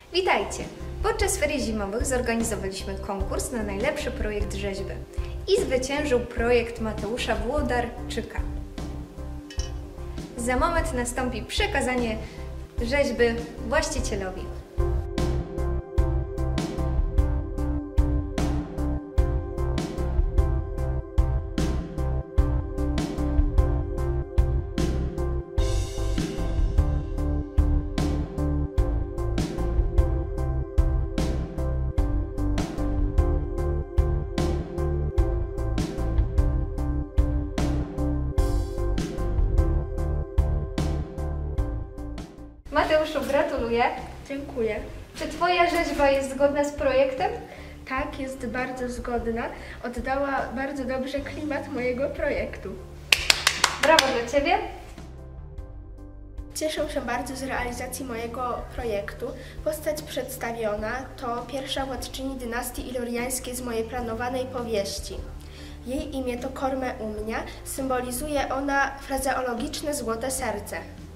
Witajcie! Podczas ferii zimowych zorganizowaliśmy konkurs na najlepszy projekt rzeźby i zwyciężył projekt Mateusza Włodarczyka. Za moment nastąpi przekazanie rzeźby właścicielowi. Mateuszu, gratuluję. Dziękuję. Czy Twoja rzeźba jest zgodna z projektem? Tak, jest bardzo zgodna. Oddała bardzo dobrze klimat mojego projektu. Brawo dla Ciebie. Cieszę się bardzo z realizacji mojego projektu. Postać przedstawiona to pierwsza władczyni dynastii iluriańskiej z mojej planowanej powieści. Jej imię to Korme Umnia, symbolizuje ona frazeologiczne złote serce.